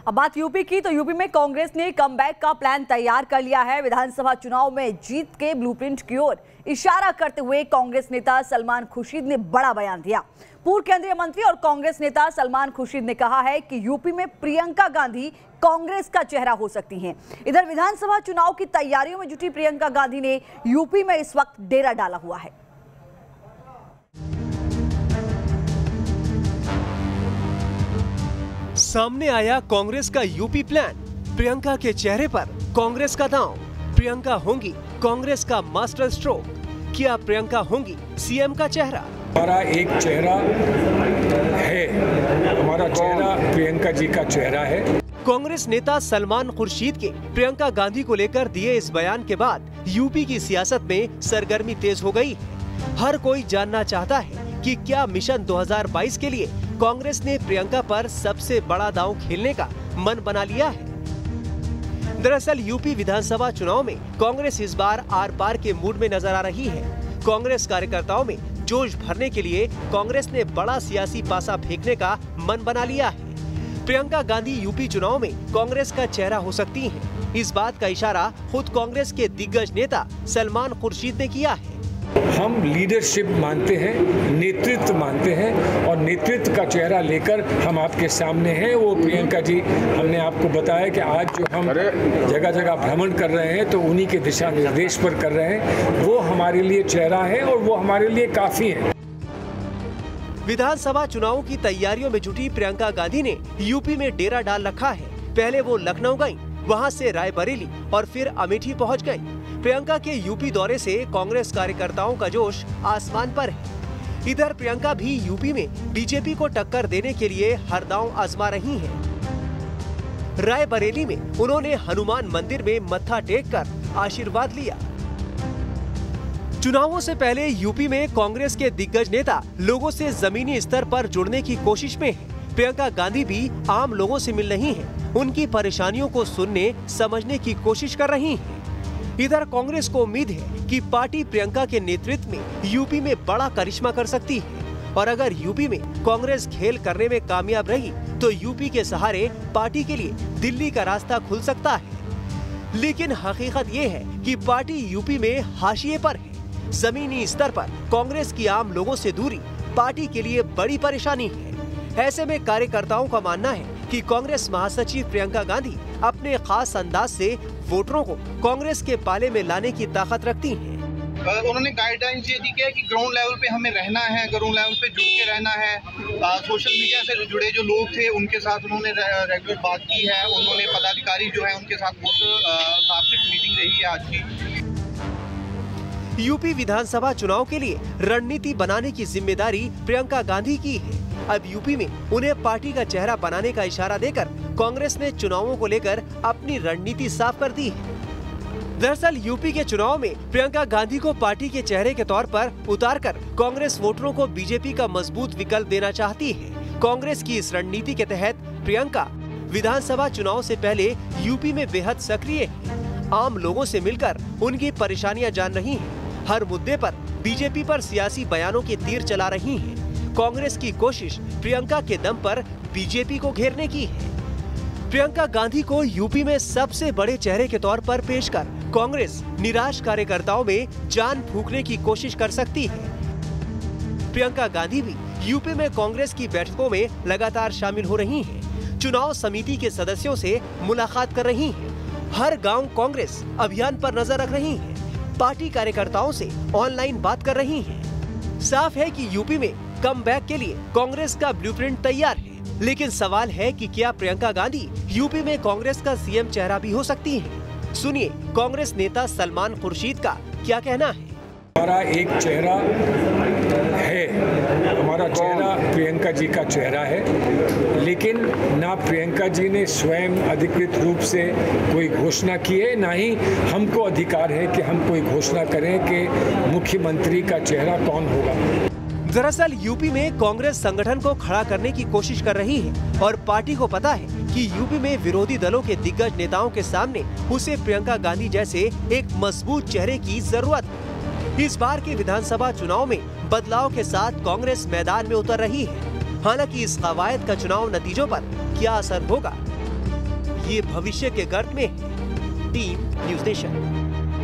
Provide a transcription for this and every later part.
अब बात यूपी की, तो यूपी में कांग्रेस ने कमबैक का प्लान तैयार कर लिया है। विधानसभा चुनाव में जीत के ब्लूप्रिंट की ओर इशारा करते हुए कांग्रेस नेता सलमान खुर्शीद ने बड़ा बयान दिया। पूर्व केंद्रीय मंत्री और कांग्रेस नेता सलमान खुर्शीद ने कहा है कि यूपी में प्रियंका गांधी कांग्रेस का चेहरा हो सकती हैं। इधर विधानसभा चुनाव की तैयारियों में जुटी प्रियंका गांधी ने यूपी में इस वक्त डेरा डाला हुआ है। सामने आया कांग्रेस का यूपी प्लान। प्रियंका के चेहरे पर कांग्रेस का दांव। प्रियंका होंगी कांग्रेस का मास्टर स्ट्रोक। क्या प्रियंका होंगी सीएम का चेहरा? हमारा एक चेहरा है, हमारा चेहरा प्रियंका जी का चेहरा है। कांग्रेस नेता सलमान खुर्शीद के प्रियंका गांधी को लेकर दिए इस बयान के बाद यूपी की सियासत में सरगर्मी तेज हो गई है। हर कोई जानना चाहता है कि क्या मिशन 2022 के लिए कांग्रेस ने प्रियंका पर सबसे बड़ा दांव खेलने का मन बना लिया है। दरअसल यूपी विधानसभा चुनाव में कांग्रेस इस बार आर पार के मूड में नजर आ रही है। कांग्रेस कार्यकर्ताओं में जोश भरने के लिए कांग्रेस ने बड़ा सियासी पासा फेंकने का मन बना लिया है। प्रियंका गांधी यूपी चुनाव में कांग्रेस का चेहरा हो सकती हैं। इस बात का इशारा खुद कांग्रेस के दिग्गज नेता सलमान खुर्शीद ने किया है। हम लीडरशिप मानते हैं, नेतृत्व मानते हैं और नेतृत्व का चेहरा लेकर हम आपके सामने हैं। वो प्रियंका जी, हमने आपको बताया कि आज जो हम जगह जगह भ्रमण कर रहे हैं तो उन्हीं के दिशा निर्देश पर कर रहे हैं। वो हमारे लिए चेहरा है और वो हमारे लिए काफी है। विधानसभा चुनाव की तैयारियों में जुटी प्रियंका गांधी ने यूपी में डेरा डाल रखा है। पहले वो लखनऊ गयी, वहाँ से रायबरेली और फिर अमेठी पहुँच गयी। प्रियंका के यूपी दौरे से कांग्रेस कार्यकर्ताओं का जोश आसमान पर है। इधर प्रियंका भी यूपी में बीजेपी को टक्कर देने के लिए हर दांव आजमा रही हैं। रायबरेली में उन्होंने हनुमान मंदिर में मत्था टेककर आशीर्वाद लिया। चुनावों से पहले यूपी में कांग्रेस के दिग्गज नेता लोगों से जमीनी स्तर पर जुड़ने की कोशिश में है। प्रियंका गांधी भी आम लोगों से मिल रही हैं, उनकी परेशानियों को सुनने समझने की कोशिश कर रही हैं। इधर कांग्रेस को उम्मीद है कि पार्टी प्रियंका के नेतृत्व में यूपी में बड़ा करिश्मा कर सकती है और अगर यूपी में कांग्रेस खेल करने में कामयाब रही तो यूपी के सहारे पार्टी के लिए दिल्ली का रास्ता खुल सकता है। लेकिन हकीकत ये है कि पार्टी यूपी में हाशिए पर है। जमीनी स्तर पर कांग्रेस की आम लोगों से दूरी पार्टी के लिए बड़ी परेशानी है। ऐसे में कार्यकर्ताओं का मानना है कि कांग्रेस महासचिव प्रियंका गांधी अपने खास अंदाज से वोटरों को कांग्रेस के पाले में लाने की ताकत रखती हैं। उन्होंने गाइडलाइंस ये दी है कि ग्राउंड लेवल पे हमें रहना है, ग्राउंड लेवल पे जुड़ के रहना है। सोशल मीडिया से जुड़े जो लोग थे उनके साथ उन्होंने रेगुलर बात की है। उन्होंने पदाधिकारी जो है उनके साथ बहुत सार्थक मीटिंग रही है आज की। यूपी विधानसभा चुनाव के लिए रणनीति बनाने की जिम्मेदारी प्रियंका गांधी की है। अब यूपी में उन्हें पार्टी का चेहरा बनाने का इशारा देकर कांग्रेस ने चुनावों को लेकर अपनी रणनीति साफ कर दी है। दरअसल यूपी के चुनाव में प्रियंका गांधी को पार्टी के चेहरे के तौर पर उतारकर कांग्रेस वोटरों को बीजेपी का मजबूत विकल्प देना चाहती है। कांग्रेस की इस रणनीति के तहत प्रियंका विधानसभा चुनाव से पहले यूपी में बेहद सक्रिय है। आम लोगों से मिलकर उनकी परेशानियां जान रही हैं। हर मुद्दे पर बीजेपी पर सियासी बयानों के तीर चला रही हैं। कांग्रेस की कोशिश प्रियंका के दम पर बीजेपी को घेरने की है। प्रियंका गांधी को यूपी में सबसे बड़े चेहरे के तौर पर पेश कर कांग्रेस निराश कार्यकर्ताओं में जान फूंकने की कोशिश कर सकती है। प्रियंका गांधी भी यूपी में कांग्रेस की बैठकों में लगातार शामिल हो रही हैं। चुनाव समिति के सदस्यों से मुलाकात कर रही हैं। हर गांव कांग्रेस अभियान पर नजर रख रही है। पार्टी कार्यकर्ताओं से ऑनलाइन बात कर रही हैं। साफ है कि यूपी में कमबैक के लिए कांग्रेस का ब्लूप्रिंट तैयार है। लेकिन सवाल है कि क्या प्रियंका गांधी यूपी में कांग्रेस का सीएम चेहरा भी हो सकती हैं? सुनिए कांग्रेस नेता सलमान खुर्शीद का क्या कहना है। हमारा एक चेहरा है, हमारा चेहरा प्रियंका जी का चेहरा है। लेकिन ना प्रियंका जी ने स्वयं अधिकृत रूप से कोई घोषणा की है, ना ही हमको अधिकार है कि हम कोई घोषणा करें कि मुख्यमंत्री का चेहरा कौन होगा। दरअसल यूपी में कांग्रेस संगठन को खड़ा करने की कोशिश कर रही है और पार्टी को पता है कि यूपी में विरोधी दलों के दिग्गज नेताओं के सामने उसे प्रियंका गांधी जैसे एक मजबूत चेहरे की जरूरत है। इस बार के विधानसभा चुनाव में बदलाव के साथ कांग्रेस मैदान में उतर रही है। हालांकि इस कवायद का चुनाव नतीजों पर क्या असर होगा, ये भविष्य के गर्भ में है। Team news nation.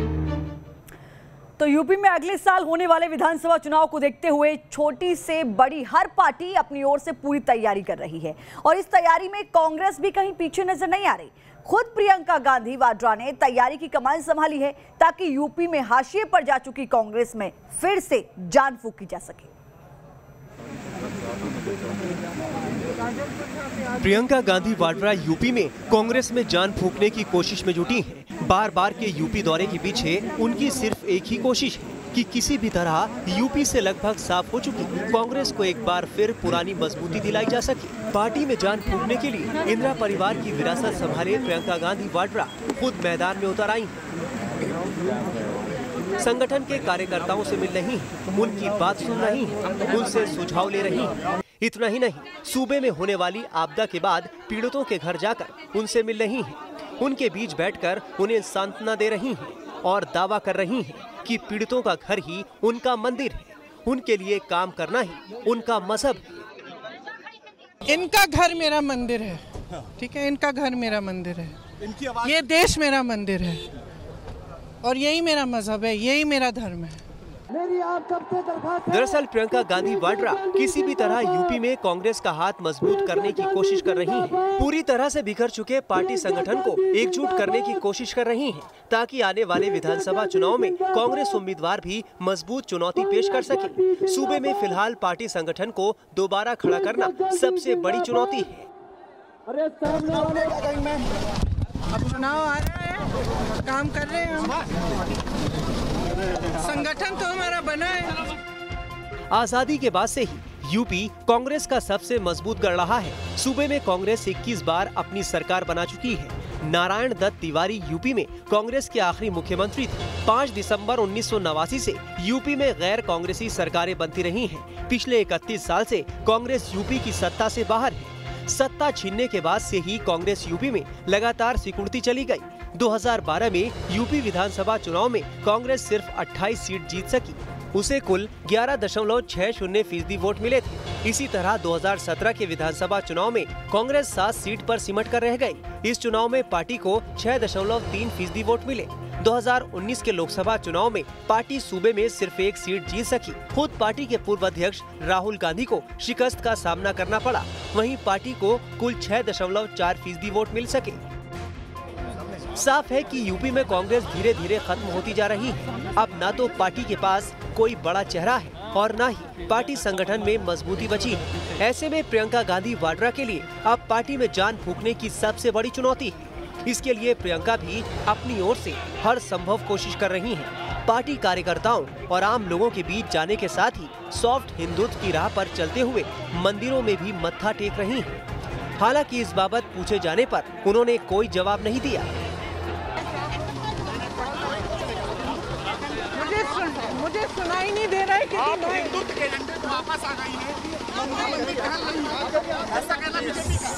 तो यूपी में अगले साल होने वाले विधानसभा चुनाव को देखते हुए छोटी से बड़ी हर पार्टी अपनी ओर से पूरी तैयारी कर रही है और इस तैयारी में कांग्रेस भी कहीं पीछे नजर नहीं आ रही। खुद प्रियंका गांधी वाड्रा ने तैयारी की कमान संभाली है ताकि यूपी में हाशिए पर जा चुकी कांग्रेस में फिर से जान फूंकी जा सके। प्रियंका गांधी वाड्रा यूपी में कांग्रेस में जान फूंकने की कोशिश में जुटी हैं। बार बार के यूपी दौरे के पीछे उनकी सिर्फ एक ही कोशिश है कि किसी भी तरह यूपी से लगभग साफ हो चुकी कांग्रेस को एक बार फिर पुरानी मजबूती दिलाई जा सके। पार्टी में जान फूंकने के लिए इंदिरा परिवार की विरासत संभाले प्रियंका गांधी वाड्रा खुद मैदान में उतर आई हैं। संगठन के कार्यकर्ताओं से मिल रही हैं, उनकी बात सुन रही हैं, उनसे सुझाव ले रही हैं। इतना ही नहीं, सूबे में होने वाली आपदा के बाद पीड़ितों के घर जाकर उनसे मिल रही हैं, उनके बीच बैठकर उन्हें सांत्वना दे रही हैं और दावा कर रही हैं कि पीड़ितों का घर ही उनका मंदिर है, उनके लिए काम करना ही उनका मजहब है। इनका घर मेरा मंदिर है, ठीक है, इनका घर मेरा मंदिर है, ये देश मेरा मंदिर है और यही मेरा मजहब है, यही मेरा धर्म है। दरअसल प्रियंका गांधी वाड्रा किसी भी तरह यूपी में कांग्रेस का हाथ मजबूत करने की कोशिश कर रही हैं। पूरी तरह से बिखर चुके पार्टी संगठन को एकजुट करने की कोशिश कर रही हैं, ताकि आने वाले विधानसभा चुनाव में कांग्रेस उम्मीदवार भी मजबूत चुनौती पेश कर सके। सूबे में फिलहाल पार्टी संगठन को दोबारा खड़ा करना सबसे बड़ी चुनौती है। अब चुनाव आ रहा है, काम कर रहे हैं हम, संगठन तो हमारा बना है। आजादी के बाद से ही यूपी कांग्रेस का सबसे मजबूत गढ़ रहा है। सूबे में कांग्रेस 21 बार अपनी सरकार बना चुकी है। नारायण दत्त तिवारी यूपी में कांग्रेस के आखिरी मुख्यमंत्री थे। 5 दिसंबर 1989 से यूपी में गैर कांग्रेसी सरकारें बनती रही हैं। पिछले 31 साल से कांग्रेस यूपी की सत्ता से बाहर है। सत्ता छीनने के बाद से ही कांग्रेस यूपी में लगातार सिकुड़ती चली गई। 2012 में यूपी विधानसभा चुनाव में कांग्रेस सिर्फ 28 सीट जीत सकी। उसे कुल 11.60% वोट मिले थे। इसी तरह 2017 के विधानसभा चुनाव में कांग्रेस 7 सीट पर सिमट कर रह गई। इस चुनाव में पार्टी को 6.3% वोट मिले। 2019 के लोकसभा चुनाव में पार्टी सूबे में सिर्फ 1 सीट जीत सकी। खुद पार्टी के पूर्व अध्यक्ष राहुल गांधी को शिकस्त का सामना करना पड़ा। वहीं पार्टी को कुल 6.4% वोट मिल सके। साफ है कि यूपी में कांग्रेस धीरे धीरे खत्म होती जा रही है। अब न तो पार्टी के पास कोई बड़ा चेहरा है और न ही पार्टी संगठन में मजबूती बची है। ऐसे में प्रियंका गांधी वाड्रा के लिए अब पार्टी में जान फूंकने की सबसे बड़ी चुनौती है। इसके लिए प्रियंका भी अपनी ओर से हर संभव कोशिश कर रही हैं। पार्टी कार्यकर्ताओं और आम लोगों के बीच जाने के साथ ही सॉफ्ट हिंदुत्व की राह पर चलते हुए मंदिरों में भी मत्था टेक रही हैं। हालांकि इस बाबत पूछे जाने पर उन्होंने कोई जवाब नहीं दिया। मुझे सुनाई नहीं दे रहा है कि आप हिंदुत्व के एजेंडे पे वापस आ गई हैं। मंदिर टहल रही हैं। ऐसा कहना बीजेपी का।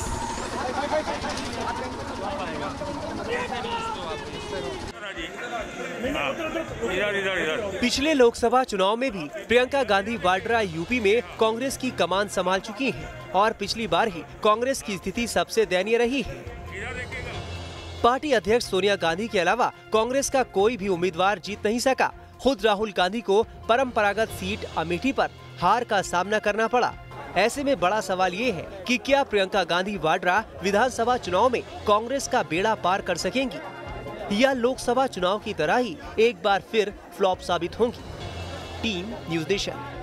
पिछले लोकसभा चुनाव में भी प्रियंका गांधी वाड्रा यूपी में कांग्रेस की कमान संभाल चुकी हैं और पिछली बार ही कांग्रेस की स्थिति सबसे दयनीय रही है। पार्टी अध्यक्ष सोनिया गांधी के अलावा कांग्रेस का कोई भी उम्मीदवार जीत नहीं सका। खुद राहुल गांधी को परंपरागत सीट अमेठी पर हार का सामना करना पड़ा। ऐसे में बड़ा सवाल ये है कि क्या प्रियंका गांधी वाड्रा विधानसभा चुनाव में कांग्रेस का बेड़ा पार कर सकेंगी या लोकसभा चुनाव की तरह ही एक बार फिर फ्लॉप साबित होंगी। Team news nation.